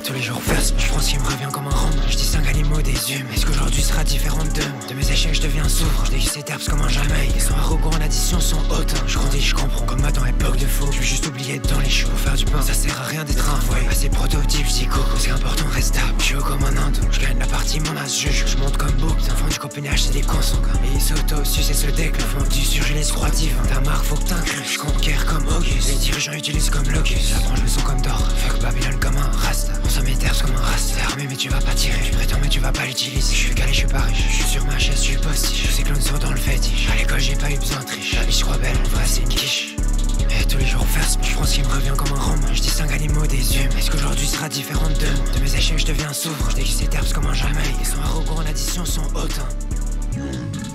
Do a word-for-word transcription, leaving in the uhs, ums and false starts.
tous les jours verse, je pense qu'il me revient comme un rhum. Je distingue animaux des humains. Est-ce qu'aujourd'hui sera différent d'eux? De mes échecs je deviens souverain. Je déguise ces terpes comme un jamais. Ils sont arrogants en addition, sont hautains. Je grandis, je comprends. Comme moi dans l'époque de faux. Je veux juste oublier dans les choux. Pour faire du pain, ça sert à rien d'être un voyou. Assez prototype, psycho. C'est important, reste stable. Je suis haut comme un hindou. Je gagne la partie, mon as juge. Je monte comme Book. Enfant du copinage, c'est des consons. Et ils s'auto-sucent et se déclenent. Font du surgelé sur croix-divin. Ta marque, faut que t'incrues. Je conquiers comme August. Les dirigeants utilisent comme locus. J'apprends, je me sens comme d'or. Fuck Babylone comme un rasta. On s'en met terres comme un rasta. T'es armé, mais tu vas pas tirer. Tu prétends, mais tu vas pas l'utiliser. Je suis calé, je suis pas riche. Je suis sur ma chaise, je suis postiche. Tous ces clones sont dans le fétiche. À l'école, j'ai pas eu besoin de triche. La vie, je crois belle, en vrai, c'est une quiche. Et tous les jours verse, je pense qu'il me revient comme un rhum. Je distingue animaux des humains. Est-ce qu'aujourd'hui sera différent d'eux? De mes échecs, je deviens souverain. Je déguise ces terpes comme un jamais. Ils sont arrogants en addition, sont hautains.